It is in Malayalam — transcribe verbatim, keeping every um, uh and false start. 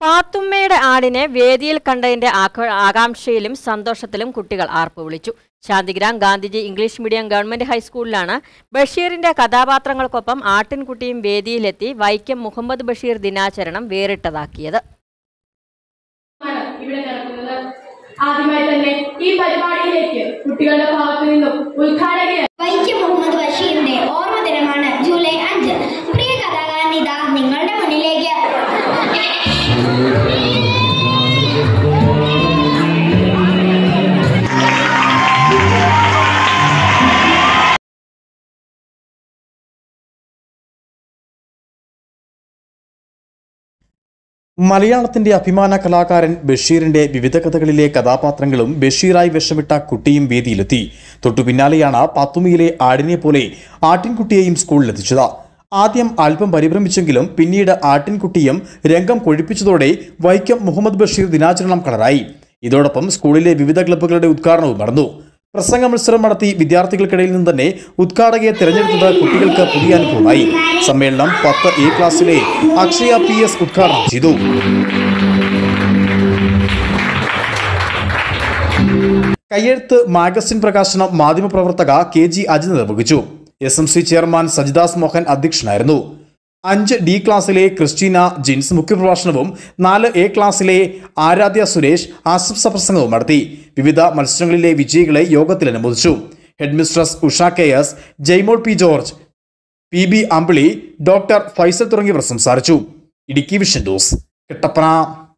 പാത്തുമ്മയുടെ ആടിനെ വേദിയിൽ കണ്ടതിന്റെ ആകാംക്ഷയിലും സന്തോഷത്തിലും കുട്ടികൾ ആർപ്പ് വിളിച്ചു. Santhigram Gandhiji English medium government ഹൈസ്കൂളിലാണ് ബഷീറിന്റെ കഥാപാത്രങ്ങൾക്കൊപ്പം ആട്ടിൻകുട്ടിയും വേദിയിലെത്തി വൈക്കം മുഹമ്മദ് ബഷീർ ദിനാചരണം വേറിട്ടതാക്കിയത്. ആദ്യമായി തന്നെ ഈ പരിപാടിയിലേക്ക് കുട്ടികളുടെ ഭാഗത്തു നിന്നും ഉദ്ഘാടകൻ വൈക്കം മുഹമ്മദ് ബഷീറിന്റെ ഓർമ്മ ദിനമാണ് ജൂലൈ അഞ്ച്. പ്രിയ കഥാകാരൻ ഇതാ നിങ്ങളുടെ മുന്നിലേക്ക്. മലയാളത്തിന്റെ അഭിമാന കലാകാരൻ ബഷീറിന്റെ വിവിധ കഥകളിലെ കഥാപാത്രങ്ങളും ബഷീറായി വേഷമിട്ട കുട്ടിയും വേദിയിലെത്തി. തൊട്ടു പിന്നാലെയാണ് പാത്തുമ്മയിലെ ആടിനെ പോലെ ആട്ടിൻകുട്ടിയെയും സ്കൂളിലെത്തിച്ചത്. ആദ്യം അല്പം പരിഭ്രമിച്ചെങ്കിലും പിന്നീട് ആട്ടിൻകുട്ടിയും രംഗം കൊഴിപ്പിച്ചതോടെ വൈക്കം മുഹമ്മദ് ബഷീർ ദിനാചരണം കളറായി. ഇതോടൊപ്പം സ്കൂളിലെ വിവിധ ക്ലബ്ബുകളുടെ ഉദ്ഘാടനവും നടന്നു. പ്രസംഗ മത്സരം നടത്തി വിദ്യാർത്ഥികൾക്കിടയിൽ നിന്ന് തന്നെ ഉദ്ഘാടകയെ തിരഞ്ഞെടുത്തത് കുട്ടികൾക്ക് പുതിയ അനുഭവമായി. സമ്മേളനം പത്ത് എ ക്ലാസ്സിലെ അക്ഷയ പി എസ് ഉദ്ഘാടനം ചെയ്തു. കയ്യെഴുത്ത് മാഗസിൻ പ്രകാശനം മാധ്യമപ്രവർത്തക കെ ജി അജിത് നിർവഹിച്ചു. S M C chairman Sajidas Mohan അധ്യക്ഷനായിരുന്നു. അഞ്ച് ഡി ക്ലാസ്സിലെ ക്രിസ്റ്റീന ജിൻസ് മുഖ്യപ്രഭാഷണവും നാല് എ ക്ലാസ്സിലെ ആരാധ്യ സുരേഷ് ആശംസ പ്രസംഗവും നടത്തി. വിവിധ മത്സരങ്ങളിലെ വിജയികളെ യോഗത്തിൽ അനുമോദിച്ചു. Headmistress Usha K S, Jaimol P George, P B Ambili, doctor Faisal തുടങ്ങിയവർ സംസാരിച്ചു. Idukki vision news, Kattappana.